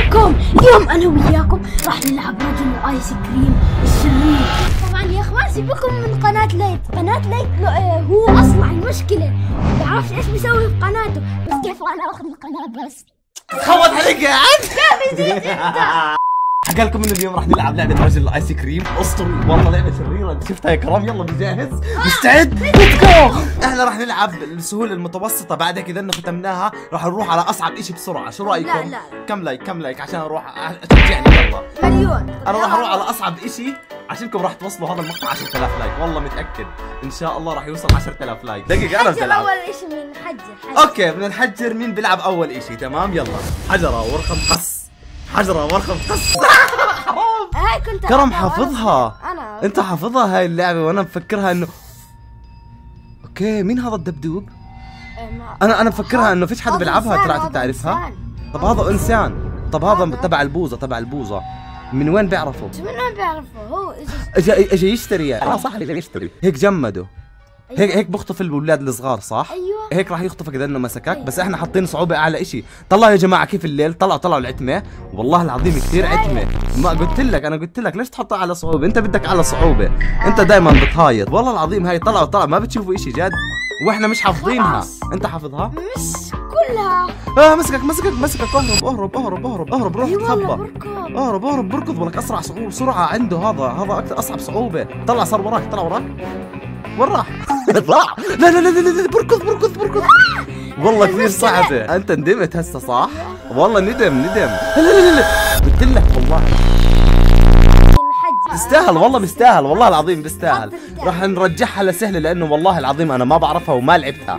عليكم. اليوم انا وياكم راح نلعب رجل الايس كريم الشرير. طبعا يا اخوان سيبكم من قناة ليت. قناة ليت هو اصلا المشكلة ما بعرفش ايش بيسوي في قناته، بس كيف انا اخذ القناة بس تخوت عليك يا عم. كيف يزيد انت؟ حكى لكم انه اليوم راح نلعب لعبة رجل الايس كريم اسطوري، والله لعبة شريرة. انت شفتها يا كرام؟ يلا بجاهز؟ مستعد؟ ليتس جو. احنا راح نلعب السهولة المتوسطة، بعد كذا انه ختمناها راح نروح على اصعب اشي بسرعة. شو رايكم؟ لا لا كم لايك عشان اروح اشجعني. يلا مليون. انا راح اروح على اصعب اشي عشانكم راح توصلوا هذا المقطع 10000 لايك، والله متأكد ان شاء الله راح يوصل 10000 لايك. دقيقة انا بدي العب. اول اشي بنحجر. اوكي بدنا نحجر مين بيلعب اول اشي. تمام يلا. حجرة ورقم قص، حجرة ورقم قص. هاي كنت كرم حافظها. انا انت حافظها هاي اللعبة وانا مفكرها انه اوكي. مين هذا الدبدوب؟ انا مفكرها انه فيش حدا بيلعبها. طلعت انت تعرفها؟ طب هذا انسان. طب هذا تبع البوظة. من وين بيعرفوا؟ من وين بيعرفوا؟ هو اجى يشتري يعني. صح اللي يشتري هيك جمده. هيك بخطف الاولاد الصغار صح؟ ايوه هيك راح يخطفك اذا انه مسكك. بس احنا حاطين صعوبه اعلى اشي. طلعوا يا جماعه كيف الليل. طلعوا العتمه، والله العظيم كثير عتمه. ما قلت لك ليش تحطها على صعوبه؟ انت بدك على صعوبه، انت دائما بتهايط. والله العظيم هاي طلعوا ما بتشوفوا اشي جد، واحنا مش حافظينها. انت حافظها؟ مش كلها. مسكك اهرب روح تخبى. اهرب بركض ولك اسرع سرعه عنده. هذا اكثر اصعب صعوبه. طلع صار وراك. طلع وراك. وين راح؟ لا بركض. والله كثير صعبة. انت ندمت هسه صح؟ والله ندم. لا قلت لك والله بيستاهل. والله بيستاهل، والله العظيم بيستاهل. راح نرجعها لسهلة لانه والله العظيم انا ما بعرفها وما لعبتها.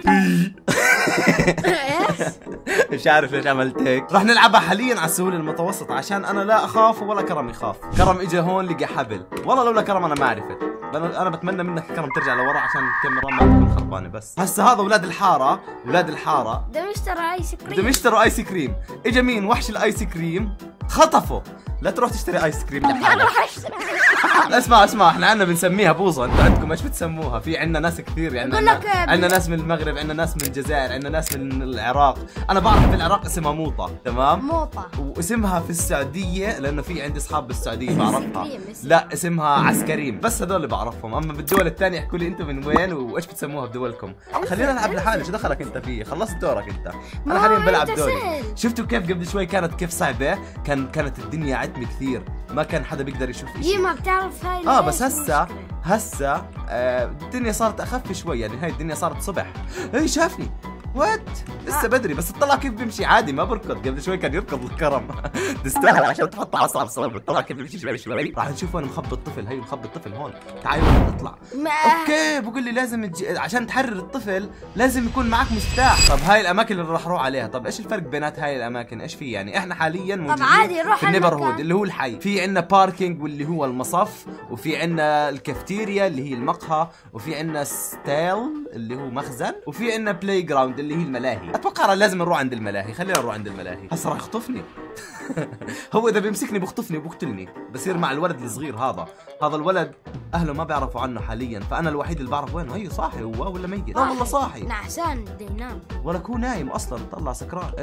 مش عارف ليش عملت هيك. راح نلعبها حاليا على السهولة المتوسطة عشان انا لا اخاف ولا كرم يخاف. كرم اجى هون لقى حبل، والله لولا كرم انا ما عرفت. انا بتمنى منك كرم ترجع لورا عشان الكاميرا ما تكون خربانه. بس هسه هذا اولاد الحاره بدهم يشتروا ايس كريم. اجى مين؟ وحش الايس كريم خطفه. لا تروح تشتري ايس كريم لحالك. اسمع احنا عندنا بنسميها بوظه. انتوا عندكم ايش بتسموها؟ في عندنا ناس كثير يعني. عندنا ناس من المغرب، عندنا ناس من الجزائر، عندنا ناس من العراق. انا بعرف في العراق اسمها موطه. تمام؟ موطه. واسمها في السعوديه لانه في عندي اصحاب بالسعوديه بعرفها. لا اسمها عسكريم. بس هذول اللي بعرفهم. اما بالدول الثانيه احكوا لي انتم من وين وايش بتسموها بدولكم. خلينا نلعب لحالي. شو دخلك انت فيه؟ خلصت دورك انت. انا حاليا بلعب دوري. شفتوا كيف قبل شوي كانت كيف صعبه؟ كانت الدنيا عتمه كثير، ما كان حدا بيقدر يشوف شيء. ما بتعرف هاي. بس هسه الدنيا صارت اخف شوي يعني. هاي الدنيا صارت صبح. هي شافني وات لسه بدري. بس اطلع كيف بيمشي عادي ما بركض. قبل شوي كان يركض الكرم. تستاهل عشان تحط على صعب. اطلع كيف بيمشي شوي. راح نشوف وين مخبي الطفل. هي مخبي الطفل هون. تعالوا نطلع. اوكي بقول لي لازم عشان تحرر الطفل لازم يكون معك مفتاح. طب هاي الاماكن اللي راح اروح عليها. طب ايش الفرق بينات هاي الاماكن؟ ايش في يعني؟ احنا حاليا موجودين في النيبرهود اللي هو الحي. في عندنا باركينج واللي هو المصف، وفي عندنا الكافتيريا اللي هي المقهى، وفي عندنا ستيل اللي هو مخزن، وفي عندنا بلاي جراوند اللي هي الملاهي. اتوقع لازم نروح عند الملاهي. خلينا نروح عند الملاهي. هسه راح يخطفني. هو اذا بيمسكني بيخطفني وبقتلني. بصير مع الولد الصغير هذا الولد اهله ما بيعرفوا عنه حاليا، فانا الوحيد اللي بعرف وينه. هي صاحي هو ولا ميت؟ لا والله صاحي. نعسان بده ينام. ولك هو نايم اصلا. طلع سكران.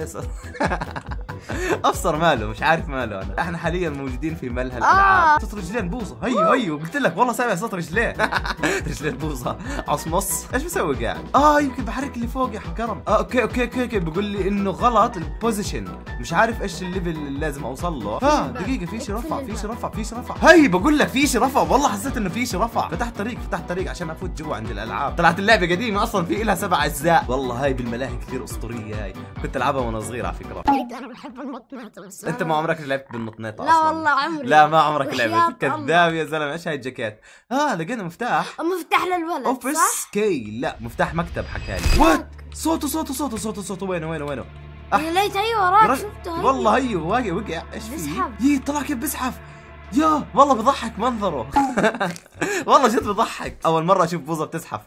ابصر ماله مش عارف ماله. احنا حاليا موجودين في ملهى الالعاب. صوت رجلين بوظه. هي قلت لك والله سامع صوت رجلين. رجلين بوظه عصمص. ايش بسوي قاعد؟ يمكن بحرك اللي فوق يا حكرم. اوكي بقول لي انه غلط البوزيشن. مش عارف ايش الليفل اللي لازم اوصل له. دقيقه في شيء رفع. هي بقول لك في شيء رفع. والله حسيت انه في شيء رفع. فتحت طريق عشان افوت جوا عند الالعاب. طلعت اللعبه قديمه اصلا، في لها 7 اجزاء. والله هاي بالملاهي كثير اسطوريه. هاي كنت العبها وانا صغير على فكره. انا بحب المطنات بس. انت ما عمرك لعبت بالنطنيطه لا اصلا؟ والله عمري. لا ما عمرك لعبت. كذاب يا زلمه. ايش هاي الجاكيت؟ لقينا مفتاح للولد. اوفيس كي. لا مفتاح مكتب حكالي. وات صوته وينه؟ ليت هي وراك شفته. والله هي وقع. ايش في؟ طلع كيف بزحف. يا والله بضحك منظره. والله جد بضحك. اول مره اشوف بوظه بتزحف.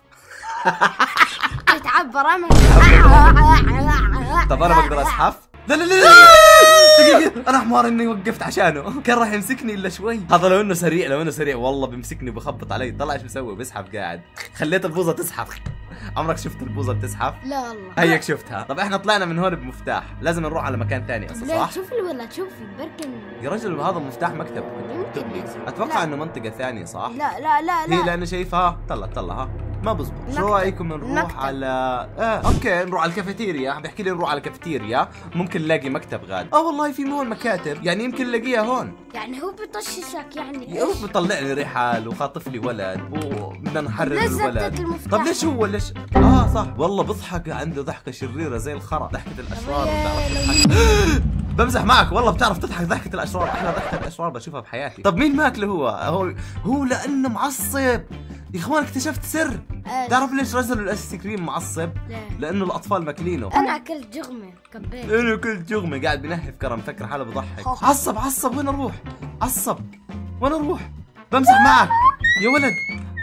تعبر. طب انا بقدر ازحف؟ لا انا حمار اني وقفت عشانه، كان راح يمسكني الا شوي. هذا لو انه سريع، لو انه سريع والله بيمسكني وبخبط علي. طلع ايش بسوي؟ بسحب قاعد. خليت البوظه تزحف. عمرك شفت البوظه بتزحف؟ لا والله. هيك شفتها. طب احنا طلعنا من هون بمفتاح، لازم نروح على مكان ثاني اصلا لا صح؟ شوف الولد، شوفي بركن. يا رجل هذا مفتاح مكتب. يمكن. اتوقع لا. انه منطقه ثانيه صح؟ لا لا لا هي لا. لانه شايفها طلع ها ما بزبط. شو مكتب. رايكم نروح مكتب. على اوكي نروح على الكافيتيريا. بيحكي لي نروح على الكافيتيريا، ممكن نلاقي مكتب غاد. والله في هون مكاتب، يعني يمكن نلاقيها هون. يعني هو بيطششك يعني. يروح بيطلع لي رحال وخاطف لي ولد وبدنا نحرر ليش زتت الولد. المفتاح؟ طب ليش هو ليش صح والله بضحك، عنده ضحكه شريره زي الخرا، ضحكه الاشرار. بتعرف تضحك. بمزح معك والله، بتعرف تضحك ضحكه الاشرار، احلى ضحكه الاشرار بشوفها بحياتي. طب مين ماكله هو لانه معصب. يا اخوان اكتشفت سر. تعرف ليش رجل الايس كريم معصب؟ لانه الاطفال ماكلينه. انا اكلت جغمه كبيت. انا كلت جغمه، قاعد بنهف كرم، فكر حاله بضحك. عصب وين اروح؟ عصب وين اروح؟ بمزح معك يا ولد.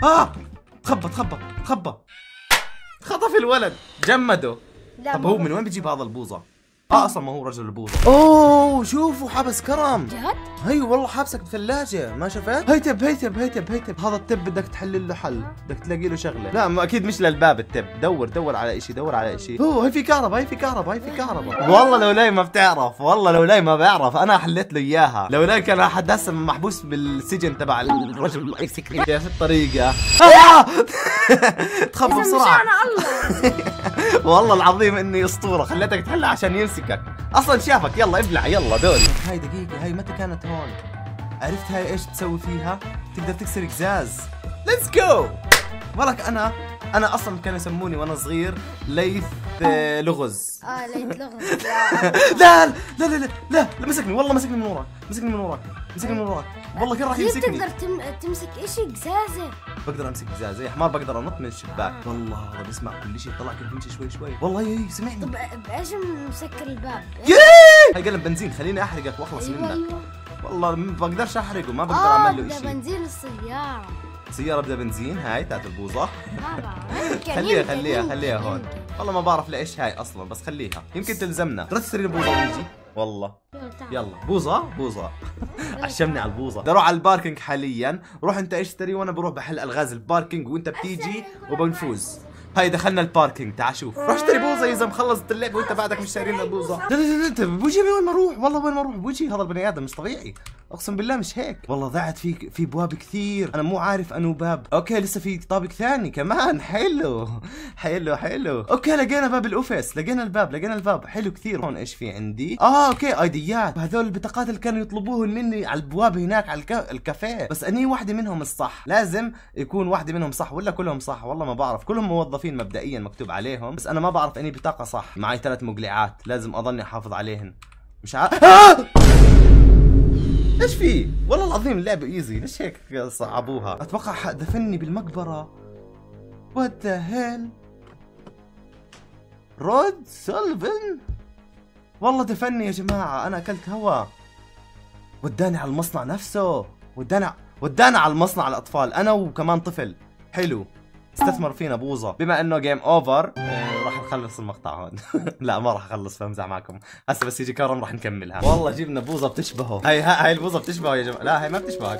تخبط خطف الولد جمده. طب هو من وين بيجيب هذا البوظه؟ اصلا ما هو رجل البوظه. اوه شوفوا حبس كرم. جد؟ هي والله حابسك بثلاجه، ما شفت؟ هيتب هذا التب بدك تحل له حل، بدك تلاقي له شغله. لا اكيد مش للباب التب، دور على شيء. هي في كهرباء. والله لولاي ما بتعرف، والله لولاي ما بعرف، انا حليت له اياها. لولاي كان احد هسه محبوس بالسجن تبع الرجل الايس كريم. كيف الطريقه؟ تخبى بسرعه. والله العظيم اني اسطوره، خليتك تحلها عشان يمسكك. اصلا شافك. يلا ابلع يلا دول. هاي دقيقه، هاي متى كانت هون؟ عرفت هاي ايش تسوي فيها؟ تقدر تكسر قزاز. ليتس جو. ولك انا اصلا كانوا يسموني وانا صغير ليث لغز. ليث لغز. لا مسكني والله، مسكني من وراك والله كان راح يمسكني. تقدر تمسك اشي قزازه. بقدر امسك قزازه يا حمار، بقدر انط من الشباك. والله هذا بيسمع كل شيء، طلع كيف بيمشي شوي. والله هي سمعني. طب بايش مسكر الباب؟ هاي قلم بنزين، خليني احرقك واخلص منك. ايوه والله ما بقدرش احرقه، ما بقدر اعمل له شيء. بنزين السياره. سيارة بدها بنزين، هاي تاعت البوظة. ما بعرف. خليها هون. والله ما بعرف ليش هاي اصلا، بس خليها يمكن تلزمنا. ترى تشتري البوظة ونجي. والله يلا بوظة. عشمني على البوظة. بدي اروح على الباركينج حاليا، روح انت اشتري وانا بروح بحل الغاز الباركينج وانت بتيجي وبنفوز. هاي دخلنا الباركينج، تعال شوف. روح اشتري بوظة يا زلمة، خلصت اللعبة وانت بعدك مش شارين البوظة. لا انت بوجهي وين ما اروح، والله وين ما اروح بوجهي. هذا البني ادم مش طبيعي، اقسم بالله مش هيك. والله ضاعت في ابواب كثير، انا مو عارف انو باب. اوكي لسه في طابق ثاني كمان. حلو. اوكي لقينا باب الأوفيس، لقينا الباب حلو كثير. هون ايش في عندي؟ اوكي ايديات. هذول البطاقات اللي كانوا يطلبوهم مني على البوابه هناك على الكافيه، بس اني واحده منهم الصح. لازم يكون واحده منهم صح ولا كلهم صح؟ والله ما بعرف. كلهم موظفين مبدئيا مكتوب عليهم، بس انا ما بعرف اني بطاقه صح. معي 3 مقلعات لازم اضلني احافظ عليهن. مش عارف. ايش في؟ والله العظيم اللعبة ايزي، ليش هيك صعبوها؟ اتوقع دفني بالمقبرة. وات ذا هيل؟ رود سولفن؟ والله دفني يا جماعة، انا اكلت هوا. وداني على المصنع نفسه، ودانا على المصنع الاطفال، انا وكمان طفل. حلو. استثمر فينا بوظة. بما انه جيم اوفر راح نخلص المقطع هون. لا ما راح اخلص، بمزح معكم هسه، بس يجي كرم راح نكملها. والله جبنا بوظة بتشبهه. هاي البوظة بتشبهه يا جماعة. لا هاي ما بتشبهه،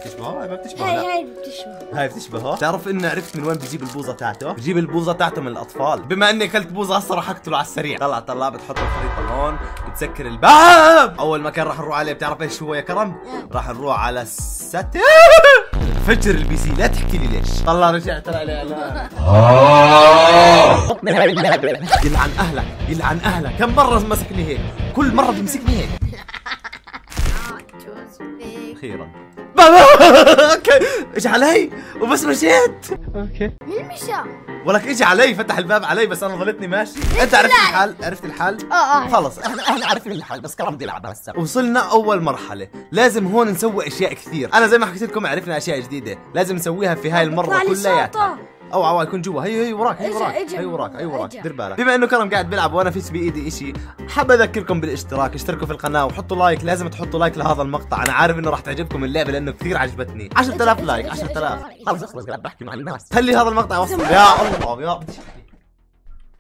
هاي بتشبهه. تعرف اني عرفت من وين بجيب البوظة تاعته؟ بجيب البوظة تاعته من الاطفال. بما اني اكلت بوظة هسه راح اقتله على السريع. طلع بتحط الخريطة هون، بتسكر الباب. اول مكان راح نروح عليه بتعرف ايش هو يا كرم؟ راح نروح على فجر البي سي. لا تحكي لي ليش. طلع رجع طلع لي اعلان. يلعن اهلك. كم مرة مسكني هيك؟ كل مرة بيمسكني هيك. اخيرا اوكي اجى علي وبس مشيت. اوكي مين مشى؟ ولك اجى علي فتح الباب علي، بس انا ظليتني ماشي. انت عرفت الحل؟ خلص احنا عارفين الحل، بس كرم بدي يلعب هسه. وصلنا اول مرحله، لازم هون نسوي اشياء كثير. انا زي ما حكيت لكم عرفنا اشياء جديده لازم نسويها في هاي المره كلياتها. او يكون جوا. هي وراك دير بالك. بما انه كرم قاعد بيلعب وانا فيش بايدي اشي، حاب اذكركم بالاشتراك. اشتركوا في القناه وحطوا لايك، لازم تحطوا لايك لهذا المقطع. انا عارف انه راح تعجبكم اللعبه لانه كثير عجبتني. 10000 لايك. 10000 خلص قاعد بحكي مع الناس. خلي هذا المقطع يوصل. يا الله بدي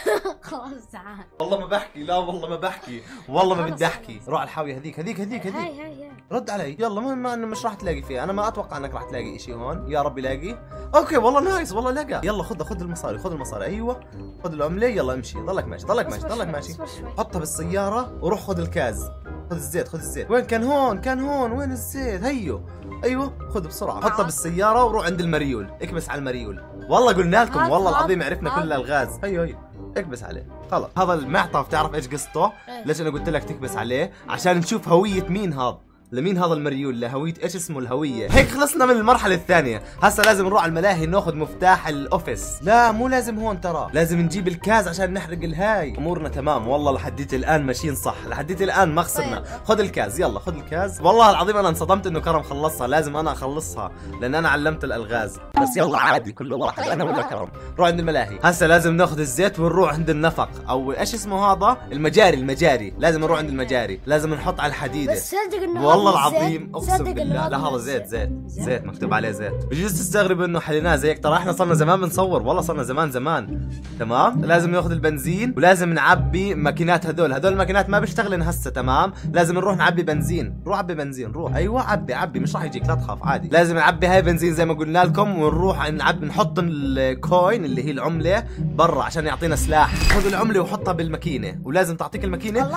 خلاص تعال. والله ما بحكي، لا والله ما بحكي، والله ما بدي احكي. روح على الحاويه هذيك هذيك هذيك هذيك. هاي رد علي يلا، ما انه مش راح تلاقي فيها، انا ما اتوقع انك راح تلاقي اشي هون، يا رب لاقي. اوكي والله نايس، والله لقى. يلا خذ المصاري، خذ المصاري، ايوه خذ العمله، يلا امشي، ضلك ماشي ضلك ماشي ضلك ماشي. حطها بالسياره وروح خذ الكاز، خذ الزيت خذ الزيت. وين كان؟ هون كان هون، وين الزيت؟ هيو ايوه خذ بسرعه، حطها بالسياره وروح عند المريول، اكبس على المريول. والله قلنا لكم، والله العظيم عرفنا كل الغاز. هيو اكبس عليه خلص. هذا المعطف بتعرف ايش قصته؟ ليش انا قلت لك تكبس عليه؟ عشان نشوف هويه مين هذا، لمين هذا المريول، لهوية ايش اسمه الهوية. هيك خلصنا من المرحلة الثانية، هسا لازم نروح على الملاهي ناخذ مفتاح الاوفيس. لا مو لازم هون، ترى لازم نجيب الكاز عشان نحرق الهاي. امورنا تمام والله، لحديت الان ماشيين صح، لحديت الان ما خسرنا. خذ الكاز يلا، خذ الكاز. والله العظيم انا انصدمت انه كرم خلصها، لازم انا اخلصها لان انا علمت الالغاز. بس يلا عادي كل واحد، انا ولا كرم. روح عند الملاهي. هسا لازم ناخذ الزيت ونروح عند النفق او ايش اسمه هذا، المجاري. لازم نروح عند المجاري، لازم نحط على الحديدة. بس صدق انه والله العظيم اقسم بالله، لا هذا زيت مكتوب عليه زيت. بجوز تستغرب انه حليناه زيك، ترى احنا صرنا زمان بنصور، والله صرنا زمان. تمام. لازم ناخذ البنزين ولازم نعبي ماكينات، هذول الماكينات ما بيشتغلن هسه. تمام. لازم نروح نعبي بنزين، روح عبي بنزين روح. ايوه عبي مش راح يجيك، لا تخاف عادي. لازم نعبي هاي بنزين زي ما قلنا لكم، ونروح نحط الكوين اللي هي العمله برا عشان يعطينا سلاح. خذ العمله وحطها بالماكينه، ولازم تعطيك الماكينه.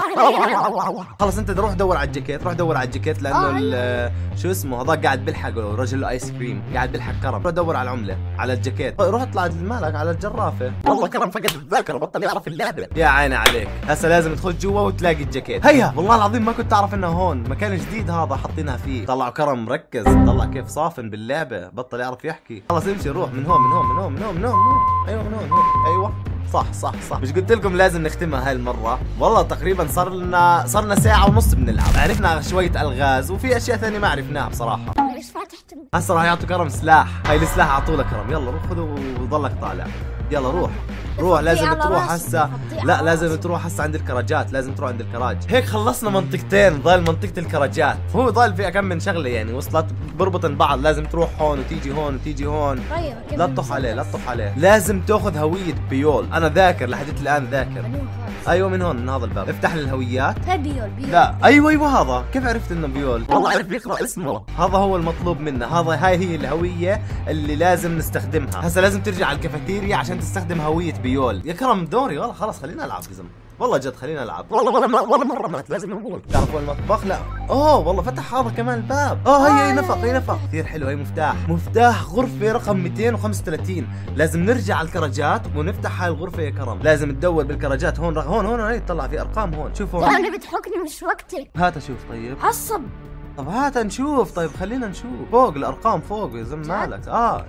خلص انت روح دور على الجاكيت، روح دور على الجاكيت لانه شو اسمه هذا قاعد بيلحقه رجل ايس كريم، قاعد بيلحق كرم. روح دور على العمله على الجاكيت، روح اطلع مالك على الجرافه. والله كرم فقد الذاكره، بطل يعرف اللعبه. يا عيني عليك. هسه لازم تدخل جوا وتلاقي الجاكيت. هيا والله العظيم ما كنت اعرف انه هون مكان جديد هذا حاطينها فيه. طلعوا كرم ركز، طلع كيف صافن باللعبه، بطل يعرف يحكي. خلص امشي، روح من هون. ايوه من هون. ايوه صح. مش قلت لكم لازم نختمها هاي المره؟ والله تقريبا صرنا ساعه ونص بنلعب، عرفنا شويه الغاز وفي اشياء ثانيه ما عرفناها بصراحه. هسه راح يعطوا كرم سلاح، هاي السلاح اعطوه لكرم. يلا روح خذه وضلك طالع. يلا روح لازم تروح هسه. لا لازم تروح هسه عند الكراجات، لازم تروح عند الكراج. هيك خلصنا منطقتين، ضل منطقة الكراجات. هو ضل في كم من شغلة يعني وصلت بربطن بعض، لازم تروح هون وتيجي هون وتيجي هون. لا تطح عليه. لازم تاخذ هوية بيول. انا ذاكر لحديت الان ذاكر. ايوه من هون، من هذا الباب. افتح لي الهويات. هاي بيول. لا ايوه هذا. كيف عرفت انه بيول؟ والله عرف يقرا اسمه. هذا هو المطلوب منا، هاي هي الهوية اللي لازم نستخدمها. هسه لازم ترجع على الكافيتيريا عشان تستخدم هوية بيول. يا كرم دوري والله، خلاص خلينا نلعب يا زلمه، والله جد خلينا نلعب. والله مرة لازم نقول. تعرفوا المطبخ؟ لا والله فتح هذا كمان الباب. هي نفق كثير حلو. هي مفتاح غرفة رقم 235. لازم نرجع على الكراجات ونفتح هاي الغرفة يا كرم. لازم تدور بالكراجات هون هي تطلع في ارقام هون. شوفوا انا بتحكني مش وقتك. هات اشوف. طيب عصب. طب هات نشوف. طيب خلينا نشوف فوق الارقام فوق يا زلمه مالك.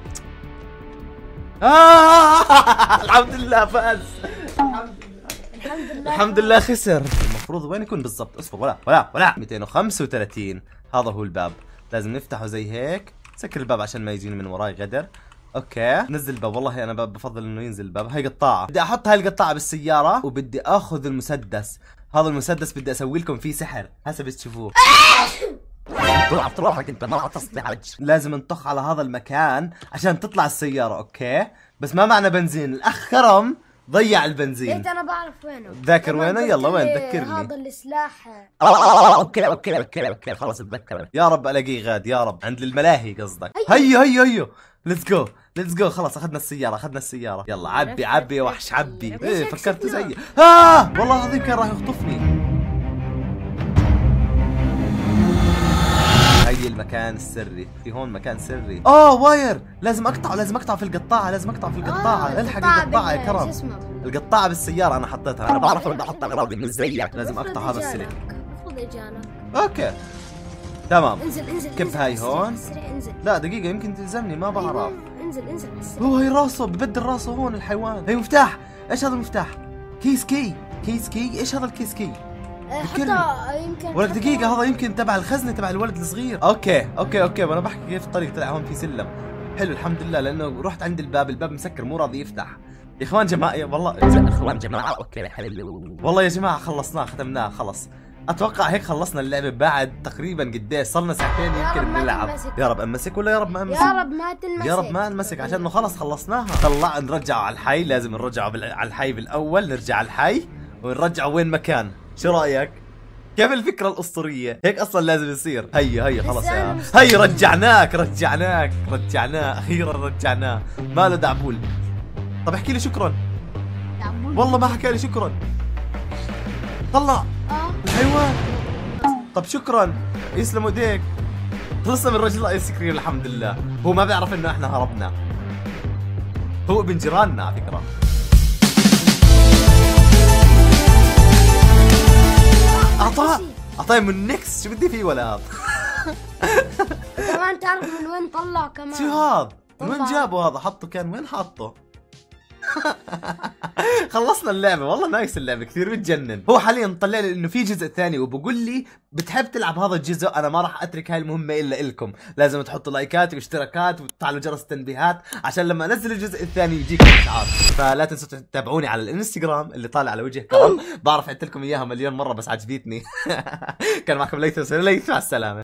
الحمد لله فاز. الحمد لله خسر. المفروض وين يكون بالضبط؟ اصبر ولا 235. هذا هو الباب، لازم نفتحه زي هيك. سكر الباب عشان ما يجيني من وراي غدر. اوكي نزل الباب. والله انا بفضل انه ينزل الباب. هاي قطاعة، بدي احط هاي القطاعة بالسيارة وبدي اخذ المسدس. هذا المسدس بدي اسوي لكم فيه سحر، هسه بتشوفوه. انت ما لازم نطخ على هذا المكان عشان تطلع السيارة. اوكي بس ما معنا بنزين. الاخ كرم ضيع البنزين. ليت انا بعرف وينه. ذاكر وينه؟ يلا وين ذكرني. هذا السلاح. اوكي خلاص اتذكر. يا رب الاقيه غاد يا رب. عند الملاهي قصدك. هيو ليتس جو. خلاص اخذنا السيارة. يلا عبي يا وحش عبي. فكرت زيي. والله العظيم كان راح يخطفني. هي المكان السري، في هون مكان سري. واير لازم اقطعه في القطاعة. الحق القطاعة يا كرم. القطاعة بالسيارة انا حطيتها. انا بعرف اني احطها اغراضي من زيك. لازم اقطع هذا السلك. المفروض اجانا. اوكي تمام. انزل كيف هاي هون؟ انزل. لا دقيقة يمكن تلزمني ما بعرف. انزل هي راسه ببدل راسه هون الحيوان. هي مفتاح. ايش هذا المفتاح؟ كيس كي. ايش هذا الكيس كي؟ حتى يمكن ولك دقيقة هذا يمكن تبع الخزنة تبع الولد الصغير. اوكي وانا بحكي كيف الطريق طلع هون في سلم. حلو الحمد لله لانه رحت عند الباب مسكر مو راضي يفتح. يا اخوان جماعة والله اوكي والله يا جماعة خلصناه ختمناه خلص. اتوقع هيك خلصنا اللعبه بعد تقريبا قديش صرنا ساعتين يا يمكن رب ما بنلعب. تنمسك. يا رب امسك ولا يا رب ما امسك؟ يا رب ما تنمسك. يا رب ما نمسك عشان انه خلص خلصناها. طلع نرجعه على الحي، لازم نرجعه على الحي بالاول، نرجع على الحي ونرجعه وين مكان. شو رايك؟ كيف الفكرة الأسطورية؟ هيك أصلا لازم يصير. هيا خلص يا هيا رجعناه أخيرا رجعناه. ماله دعبول؟ طب احكي لي شكرا. دعبول. والله ما حكى لي شكرا. طلع الحيوان. طب شكرا، يسلموا ايديك. خلصنا من رجل الايس كريم الحمد لله. هو ما بيعرف انه احنا هربنا، هو ابن جيراننا على فكرة. اعطاه من نكس. شو بدي فيه ولا هذا؟ كمان تعرف من وين طلع كمان؟ شو هذا؟ من وين جابه هذا؟ حطه كان وين حاطه؟ خلصنا اللعبة والله نايس اللعبة كثير بتجنن. هو حاليا طلع لي انه في جزء ثاني وبقول لي بتحب تلعب هذا الجزء، انا ما راح اترك هاي المهمة الا لكم. لازم تحطوا لايكات واشتراكات وتفعلوا جرس التنبيهات عشان لما انزل الجزء الثاني يجيكم اشعار. فلا تنسوا تتابعوني على الانستغرام اللي طالع على وجه كرم. بعرف عدت لكم اياها مليون مرة بس عجبتني. كان معكم ليث، مع السلامة.